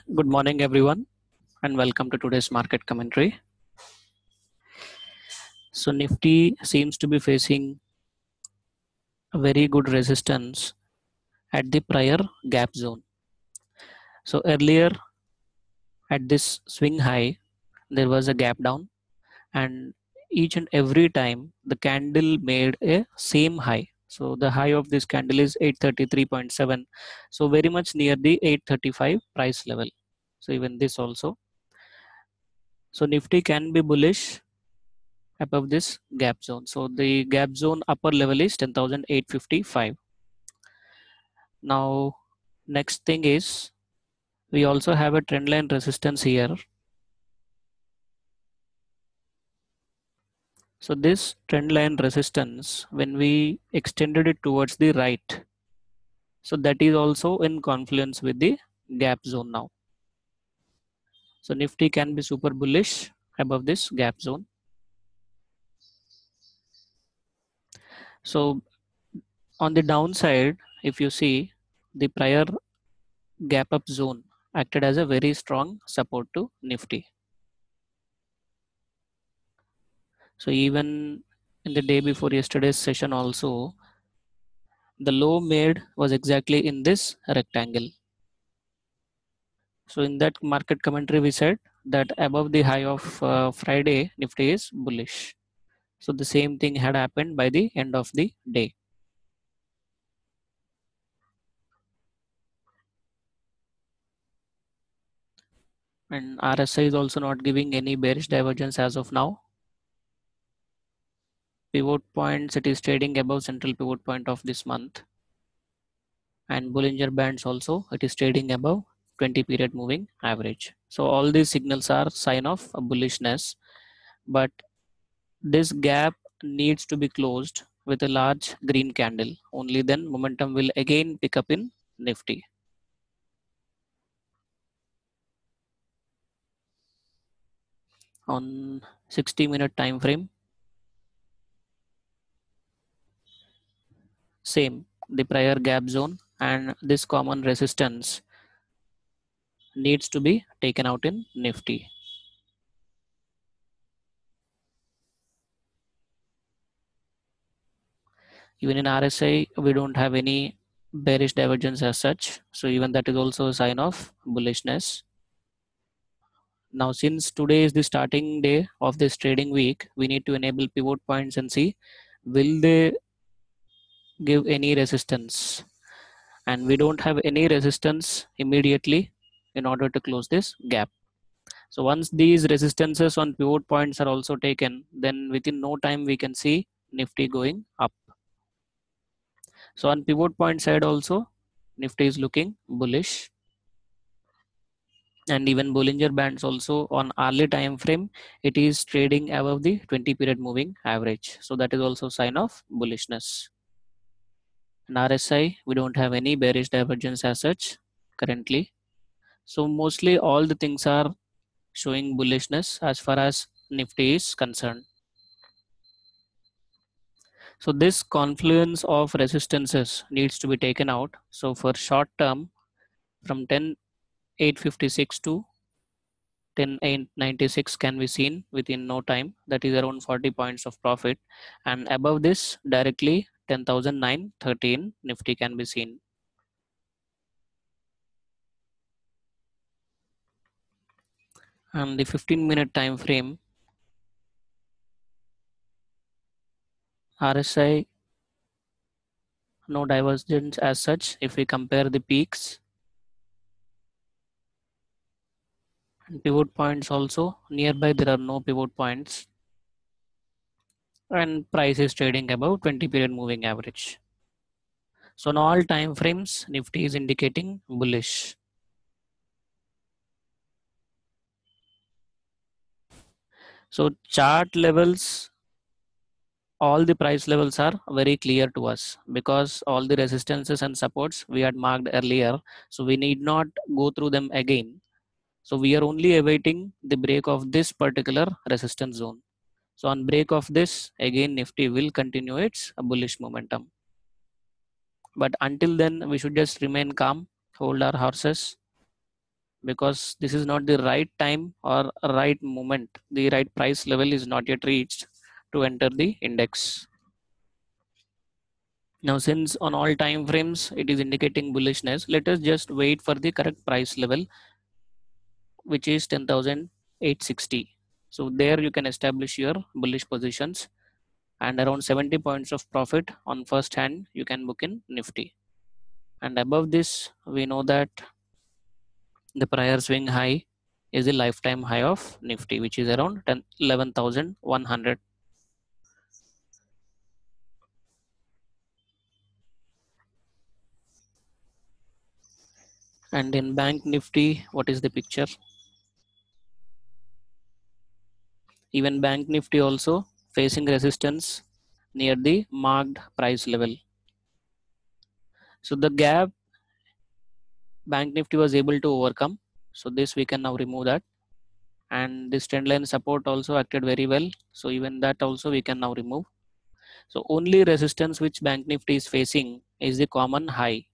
Good morning, everyone, and welcome to today's market commentary. So, Nifty seems to be facing a very good resistance at the prior gap zone. So, earlier at this swing high, there was a gap down, and each and every time the candle made a same high. So, the high of this candle is 833.7, so very much near the 835 price level. So, even this also. So, Nifty can be bullish above this gap zone. So the gap zone upper level is 10,855. Now, next thing is we also have a trend line resistance here. So this trend line resistance, when we extended it towards the right, so that is also in confluence with the gap zone now. So Nifty can be super bullish above this gap zone. So on the downside, if you see, the prior gap up zone acted as a very strong support to Nifty. So even in the day before yesterday's session also, the low made was exactly in this rectangle. So in that market commentary, we said that above the high of Friday, Nifty is bullish. So the same thing had happened by the end of the day. And RSI is also not giving any bearish divergence as of now. Pivot points, it is trading above central pivot point of this month. And Bollinger Bands also, it is trading above 20 period moving average. So all these signals are sign of bullishness, but this gap needs to be closed with a large green candle. Only then momentum will again pick up in Nifty. On 60-minute time frame, same, the prior gap zone and this common resistance needs to be taken out in Nifty. Even in RSI, we don't have any bearish divergence as such. So even that is also a sign of bullishness. Now, since today is the starting day of this trading week, we need to enable pivot points and see will they give any resistance. And we don't have any resistance immediately in order to close this gap. So once these resistances on pivot points are also taken, then within no time we can see Nifty going up. So on pivot point side also, Nifty is looking bullish. And even Bollinger Bands also on early time frame, it is trading above the 20 period moving average. So that is also sign of bullishness. In RSI, we don't have any bearish divergence as such currently. So mostly all the things are showing bullishness as far as Nifty is concerned. So this confluence of resistances needs to be taken out. So for short term, from 10,856 to 10,896 can be seen within no time. That is around 40 points of profit. And above this, directly 10,913 Nifty can be seen. And the 15-minute time frame, RSI, no divergence as such if we compare the peaks. And pivot points also, nearby there are no pivot points. And price is trading above 20 period moving average. So on all time frames, Nifty is indicating bullish. So chart levels, all the price levels are very clear to us because all the resistances and supports we had marked earlier. So we need not go through them again. So we are only awaiting the break of this particular resistance zone. So on break of this, again Nifty will continue its bullish momentum. But until then, we should just remain calm, hold our horses, because this is not the right time or right moment. The right price level is not yet reached to enter the index. Now, since on all time frames it is indicating bullishness, let us just wait for the correct price level, which is 10,860. So there you can establish your bullish positions, and around 70 points of profit on first hand you can book in Nifty. And above this, we know that the prior swing high is the lifetime high of Nifty, which is around 11,100. And in Bank Nifty, what is the picture? Even Bank Nifty also facing resistance near the marked price level. So the gap Bank Nifty was able to overcome. So this we can now remove that. And this trend line support also acted very well. So even that also we can now remove. So only resistance which Bank Nifty is facing is the common high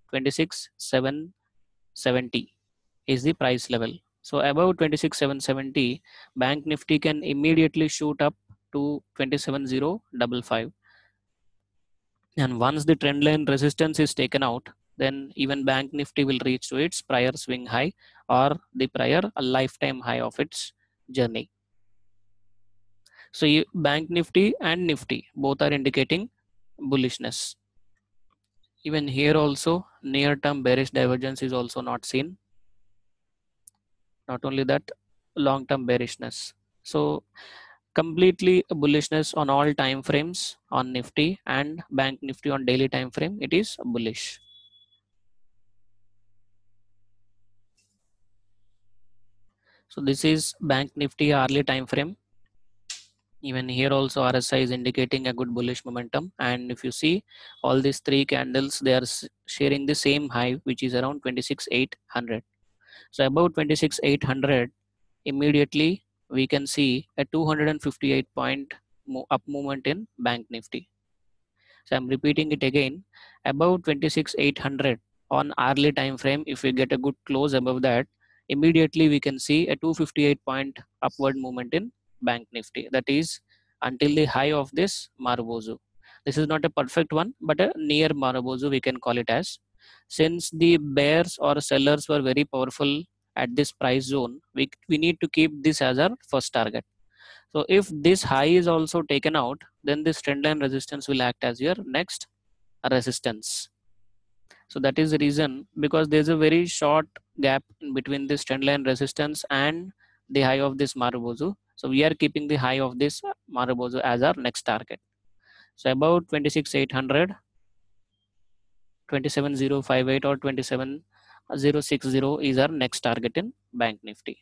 26,770 is the price level. So above 26,770, Bank Nifty can immediately shoot up to 27,055. And once the trend line resistance is taken out, then even Bank Nifty will reach to its prior swing high or the prior lifetime high of its journey. So Bank Nifty and Nifty both are indicating bullishness. Even here also near term bearish divergence is also not seen. Not only that, long term bearishness. So completely bullishness on all time frames on Nifty, and Bank Nifty on daily time frame, it is bullish. So this is Bank Nifty hourly time frame. Even here also RSI is indicating a good bullish momentum, and if you see all these three candles, they are sharing the same high, which is around 26,800. So about 26,800, immediately we can see a 258 point up movement in Bank Nifty. So I'm repeating it again, above 26,800 on hourly time frame. If we get a good close above that, immediately we can see a 258 point upward movement in Bank Nifty. That is until the high of this Marubozu. This is not a perfect one, but a near Marubozu we can call it as. Since the bears or sellers were very powerful at this price zone, we need to keep this as our first target. So if this high is also taken out, then this trend line resistance will act as your next resistance. So that is the reason, because there's a very short gap in between this trend line resistance and the high of this Marubozu. So we are keeping the high of this Marubozu as our next target. So about 26,800, 27,058 or 27,060 is our next target in Bank Nifty.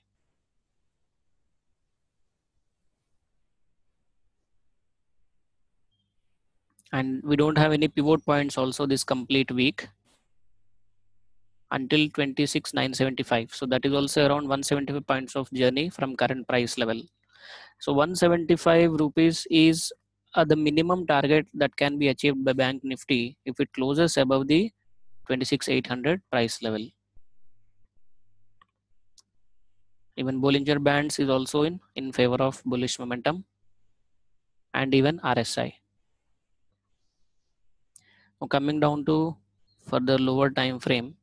And we don't have any pivot points also this complete week until 26,975. So that is also around 175 points of journey from current price level. So 175 rupees is the minimum target that can be achieved by Bank Nifty if it closes above the 26,800 price level. Even Bollinger Bands is also in favor of bullish momentum, and even RSI. Now coming down to further lower time frame,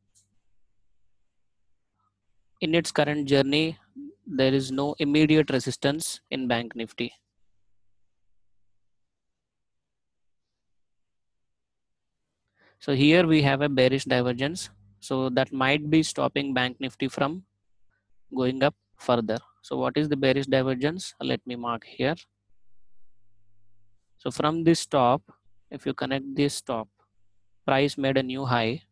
in its current journey, there is no immediate resistance in Bank Nifty. So here we have a bearish divergence. So that might be stopping Bank Nifty from going up further. So what is the bearish divergence? Let me mark here. So from this top, if you connect this top, price made a new high.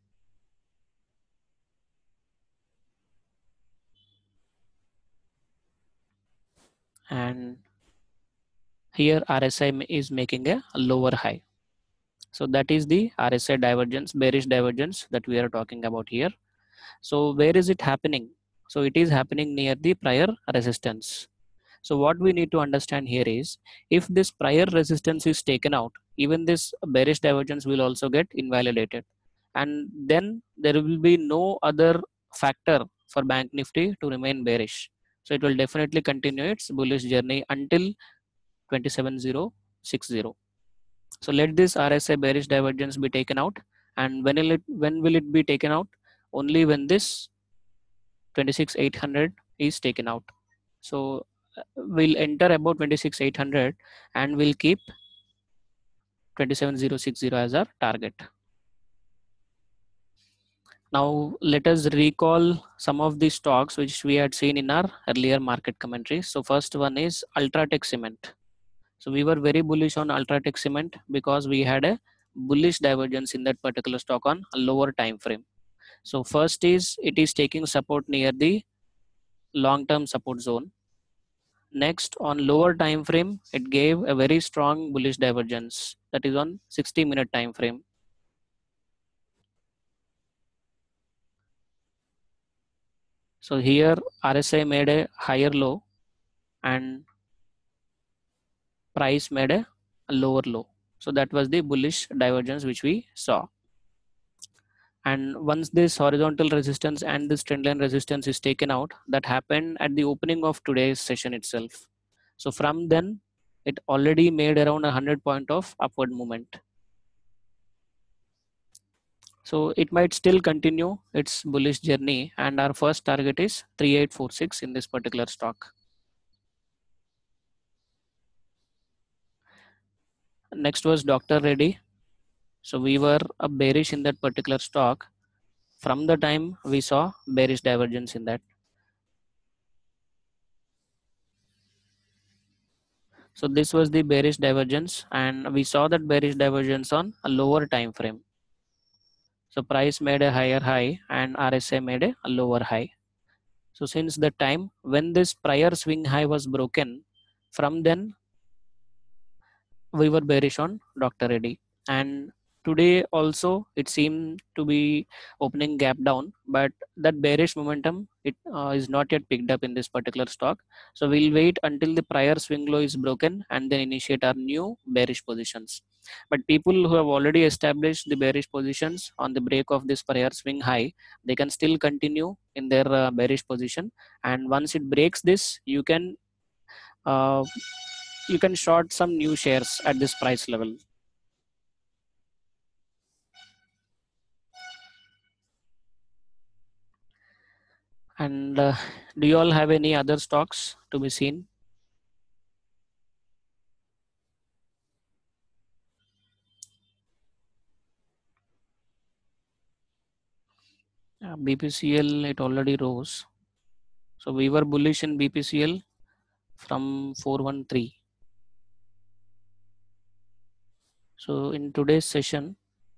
And here RSI is making a lower high. So that is the RSI divergence, bearish divergence that we are talking about here. So where is it happening? So it is happening near the prior resistance. So what we need to understand here is, if this prior resistance is taken out, even this bearish divergence will also get invalidated. And then there will be no other factor for Bank Nifty to remain bearish. So it will definitely continue its bullish journey until 27060. So let this RSI bearish divergence be taken out. And when will it be taken out? Only when this 26800 is taken out. So we'll enter about 26800 and we'll keep 27060 as our target. Now let us recall some of the stocks which we had seen in our earlier market commentary. So first one is Ultratech Cement. So we were very bullish on Ultratech Cement because we had a bullish divergence in that particular stock on a lower time frame. So first is it is taking support near the long-term support zone. Next, on lower time frame, it gave a very strong bullish divergence, that is on 60-minute time frame. So here RSI made a higher low and price made a lower low. So that was the bullish divergence which we saw. And once this horizontal resistance and this trendline resistance is taken out, that happened at the opening of today's session itself. So from then, it already made around 100 point of upward movement. So it might still continue its bullish journey, and our first target is 3846 in this particular stock. Next was Dr. Reddy. So we were bearish in that particular stock from the time we saw bearish divergence in that. So this was the bearish divergence, and we saw that bearish divergence on a lower time frame. So price made a higher high and RSI made a lower high. So since the time when this prior swing high was broken, from then we were bearish on Dr. Reddy. And today also it seemed to be opening gap down, but that bearish momentum it is not yet picked up in this particular stock. So we'll wait until the prior swing low is broken and then initiate our new bearish positions. But people who have already established the bearish positions on the break of this prior swing high, they can still continue in their bearish position. And once it breaks this, you can short some new shares at this price level. And do you all have any other stocks to be seen? BPCL, it already rose. So we were bullish in BPCL from 413. So in today's session,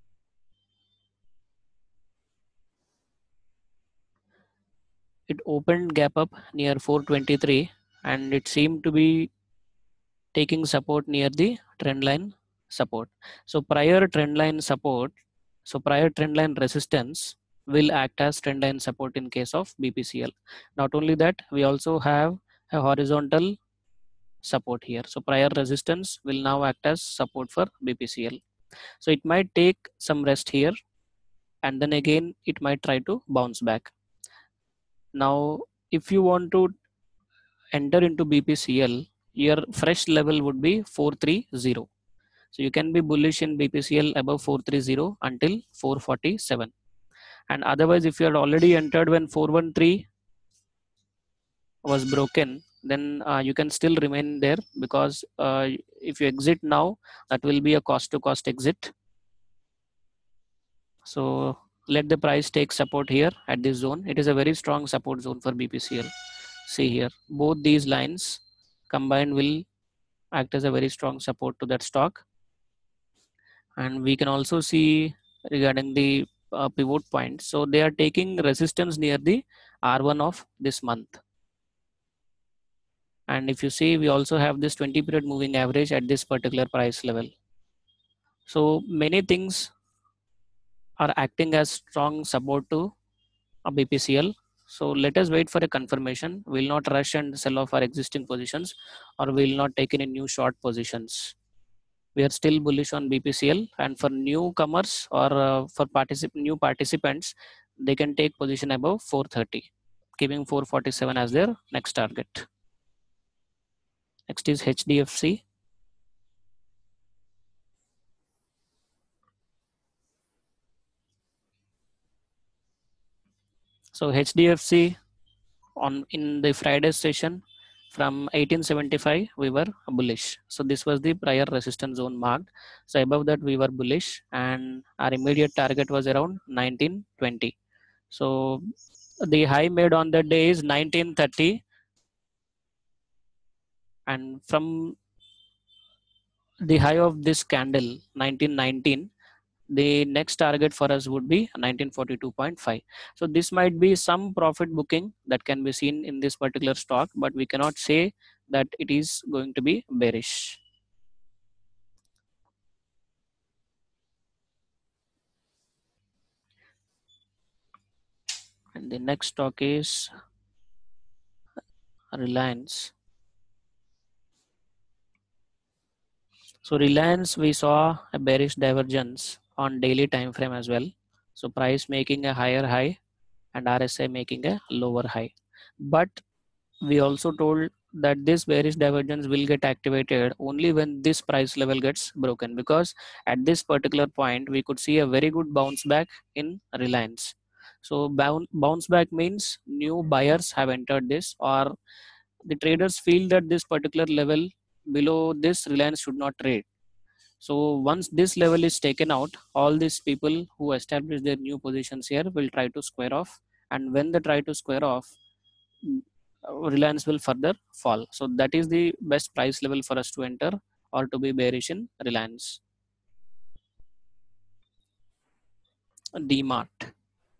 it opened gap up near 423 and it seemed to be taking support near the trend line support. So prior trend line support, so prior trend line resistance will act as trend line support in case of BPCL. Not only that, we also have a horizontal support here. So prior resistance will now act as support for BPCL. So it might take some rest here and then again it might try to bounce back. Now, if you want to enter into BPCL, your fresh level would be 430. So you can be bullish in BPCL above 430 until 447. And otherwise, if you had already entered when 413 was broken, then you can still remain there because if you exit now, that will be a cost to cost exit. So let the price take support here at this zone. It is a very strong support zone for BPCL. See here, both these lines combined will act as a very strong support to that stock. And we can also see regarding the pivot point. So they are taking resistance near the R1 of this month. And if you see, we also have this 20 period moving average at this particular price level. So many things are acting as strong support to a BPCL. So let us wait for a confirmation. We'll not rush and sell off our existing positions, or we'll not take any new short positions. We are still bullish on BPCL, and for newcomers or for new participants, they can take position above 430. keeping 447 as their next target. Next is HDFC. So HDFC in the Friday session from 1875 we were bullish. So this was the prior resistance zone marked. So above that we were bullish, and our immediate target was around 1920. So the high made on that day is 1930, and from the high of this candle 1919, the next target for us would be 1942.5. So this might be some profit booking that can be seen in this particular stock, but we cannot say that it is going to be bearish. And the next stock is Reliance. So Reliance, we saw a bearish divergence on daily time frame as well. So price making a higher high and RSI making a lower high. But we also told that this bearish divergence will get activated only when this price level gets broken, because at this particular point we could see a very good bounce back in Reliance. So bounce back means new buyers have entered this, or the traders feel that this particular level below this Reliance should not trade. So once this level is taken out, all these people who establish their new positions here will try to square off, and when they try to square off, Reliance will further fall. So that is the best price level for us to enter or to be bearish in Reliance. DMart.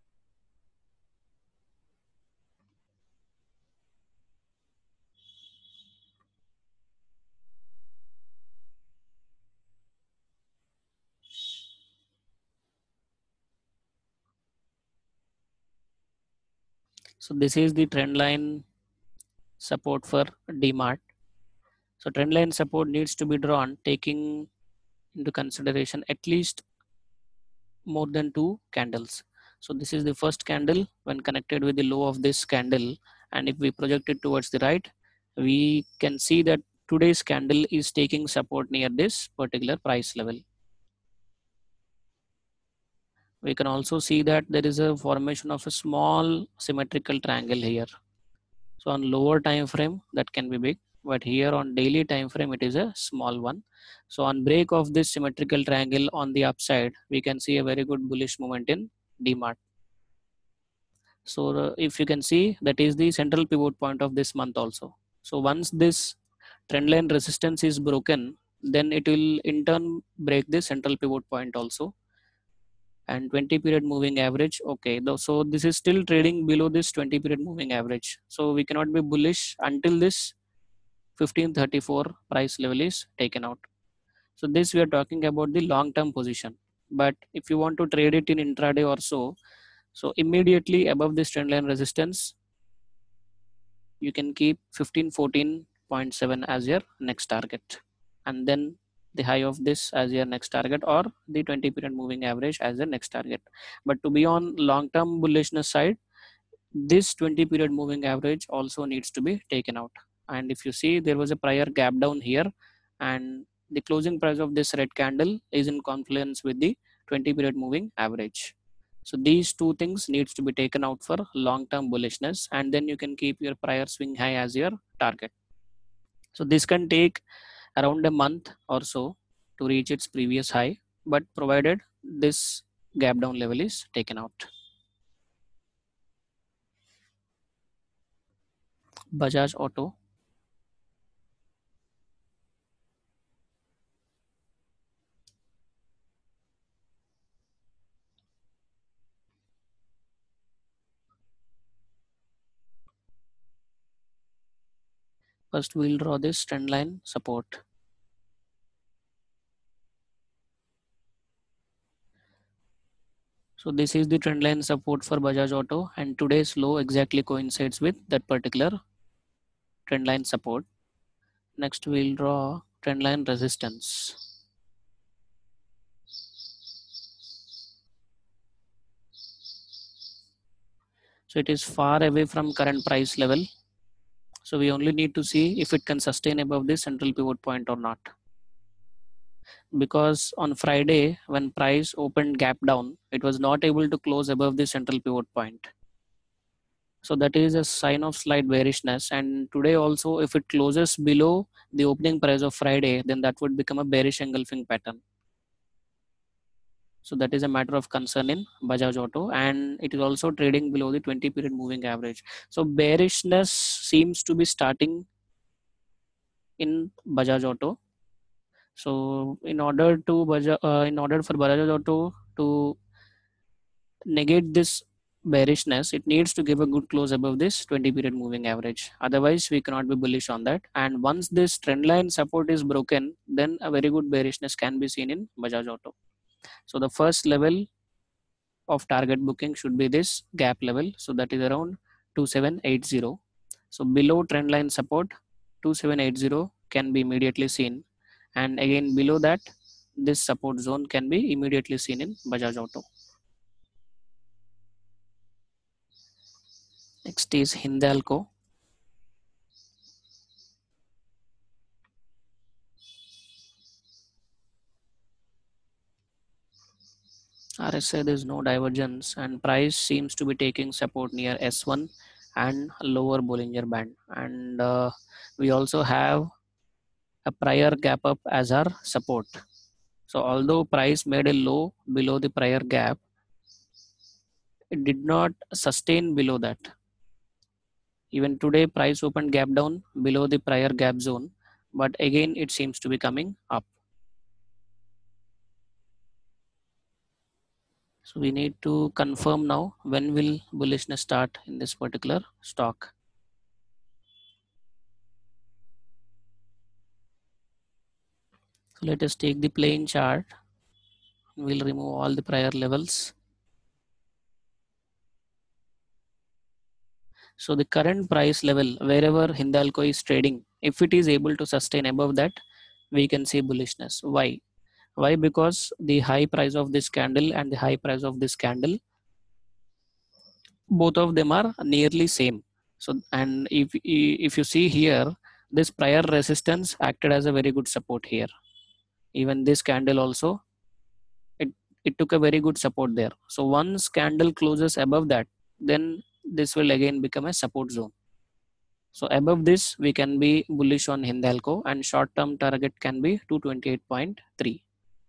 So this is the trend line support for DMart. So trend line support needs to be drawn taking into consideration at least more than two candles. So this is the first candle when connected with the low of this candle, and if we project it towards the right, we can see that today's candle is taking support near this particular price level. We can also see that there is a formation of a small symmetrical triangle here. So on lower time frame that can be big, but here on daily time frame it is a small one. So on break of this symmetrical triangle on the upside, we can see a very good bullish movement in DMart. So if you can see, that is the central pivot point of this month also. So once this trend line resistance is broken, then it will in turn break the central pivot point also. And 20 period moving average, okay, so this is still trading below this 20 period moving average, so we cannot be bullish until this 1534 price level is taken out. So this we are talking about the long term position, but if you want to trade it in intraday or so, so immediately above this trend line resistance you can keep 1514.7 as your next target, and then the high of this as your next target, or the 20 period moving average as the next target. But to be on long term bullishness side, this 20 period moving average also needs to be taken out. And if you see, there was a prior gap down here, and the closing price of this red candle is in confluence with the 20 period moving average. So these two things needs to be taken out for long term bullishness, and then you can keep your prior swing high as your target. So this can take around a month or so to reach its previous high, but provided this gap down level is taken out. Bajaj Auto. First we'll draw this trend line support. So this is the trend line support for Bajaj Auto, and today's low exactly coincides with that particular trend line support. Next we'll draw trend line resistance. So it is far away from current price level. So we only need to see if it can sustain above this central pivot point or not. Because on Friday, when price opened gap down, it was not able to close above the central pivot point. So that is a sign of slight bearishness. And today also, if it closes below the opening price of Friday, then that would become a bearish engulfing pattern. So that is a matter of concern in Bajaj Auto, and it is also trading below the 20 period moving average. So bearishness seems to be starting in Bajaj Auto. So in order for Bajaj Auto to negate this bearishness, it needs to give a good close above this 20 period moving average. Otherwise, we cannot be bullish on that. And once this trend line support is broken, then a very good bearishness can be seen in Bajaj Auto. So the first level of target booking should be this gap level. So that is around 2780. So below trend line support, 2780 can be immediately seen. And again below that, this support zone can be immediately seen in Bajaj Auto. Next is Hindalco. RSI, there is no divergence, and price seems to be taking support near S1 and lower Bollinger Band. And we also have a prior gap up as our support. So although price made a low below the prior gap, it did not sustain below that. Even today, price opened gap down below the prior gap zone, but again it seems to be coming up. So we need to confirm now when will bullishness start in this particular stock. So let us take the plain chart. We'll remove all the prior levels. So the current price level, wherever Hindalco is trading, if it is able to sustain above that, we can see bullishness. Why? Why? Because the high price of this candle and the high price of this candle, both of them are nearly same. So, and if you see here, this prior resistance acted as a very good support here. Even this candle also, it, it took a very good support there. So once candle closes above that, then this will again become a support zone. So above this, we can be bullish on Hindalco, and short-term target can be 228.3.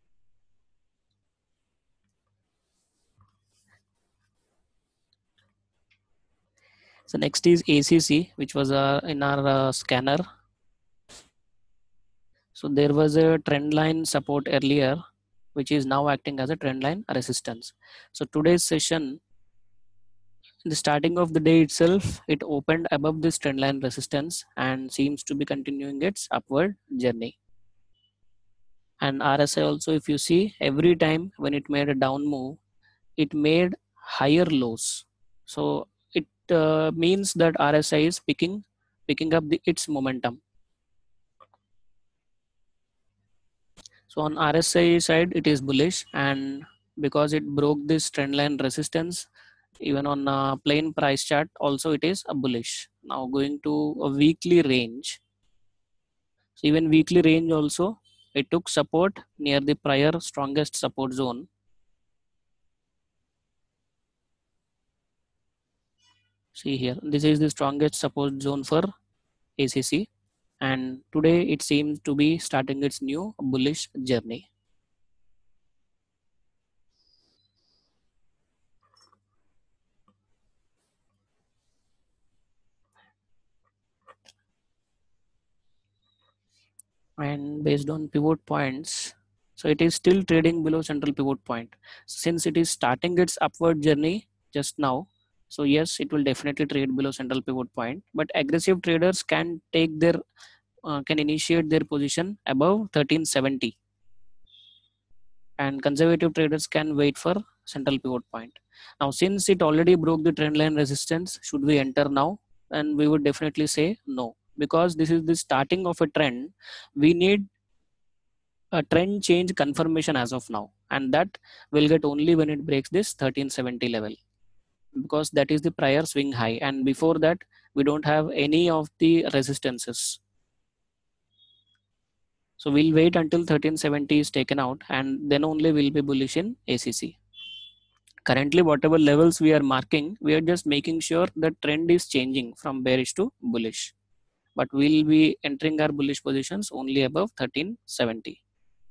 So next is ACC, which was in our scanner. So there was a trend line support earlier, which is now acting as a trend line resistance. So today's session, in the starting of the day itself, it opened above this trend line resistance and seems to be continuing its upward journey. And RSI also, if you see, every time when it made a down move, it made higher lows. So it means that RSI is picking up its momentum. So on RSI side, it is bullish, and because it broke this trend line resistance, even on a plain price chart, also it is a bullish. Now going to a weekly range. So even weekly range also, it took support near the prior strongest support zone. See here, this is the strongest support zone for ACC, and today it seems to be starting its new bullish journey. And based on pivot points, so it is still trading below central pivot point. Since it is starting its upward journey just now, so yes, it will definitely trade below central pivot point, but aggressive traders can take their can initiate their position above 1370, and conservative traders can wait for central pivot point. Now since it already broke the trend line resistance, should we enter now? And we would definitely say no, because this is the starting of a trend. We need a trend change confirmation as of now, and that will get only when it breaks this 1370 level. because that is the prior swing high, and before that we don't have any of the resistances. So we'll wait until 1370 is taken out, and then only we'll be bullish in ACC. Currently, whatever levels we are marking, we are just making sure the trend is changing from bearish to bullish. But we'll be entering our bullish positions only above 1370.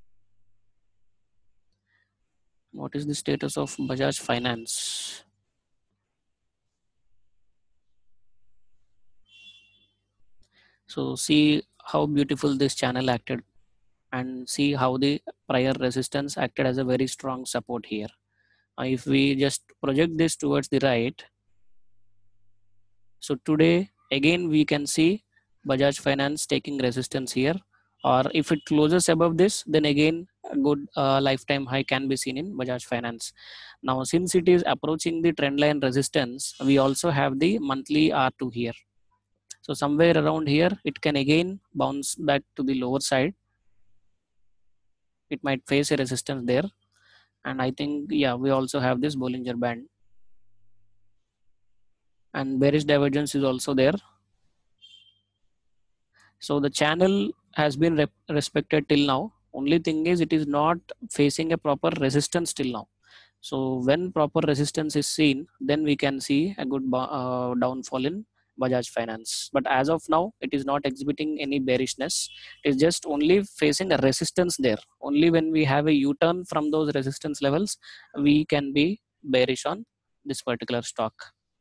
What is the status of Bajaj Finance? So see how beautiful this channel acted, and see how the prior resistance acted as a very strong support here. If we just project this towards the right, so today again we can see Bajaj Finance taking resistance here, or if it closes above this, then again a good lifetime high can be seen in Bajaj Finance. Now since it is approaching the trend line resistance, we also have the monthly R2 here. So somewhere around here it can again bounce back to the lower side. It might face a resistance there, and I think, yeah, we also have this Bollinger Band, and bearish divergence is also there. So the channel has been respected till now. Only thing is it is not facing a proper resistance till now. So when proper resistance is seen, then we can see a good downfall in Bajaj Finance. But as of now, it is not exhibiting any bearishness. It is just only facing a resistance there. Only when we have a U-turn from those resistance levels, we can be bearish on this particular stock.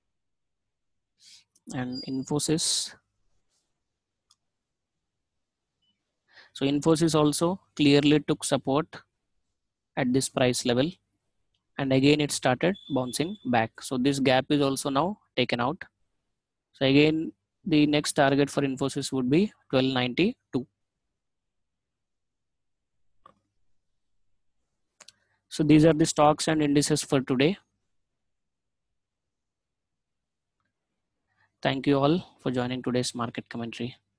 And Infosys. So Infosys also clearly took support at this price level, and again it started bouncing back. So this gap is also now taken out. So again the next target for Infosys would be 1292. So these are the stocks and indices for today. Thank you all for joining today's market commentary.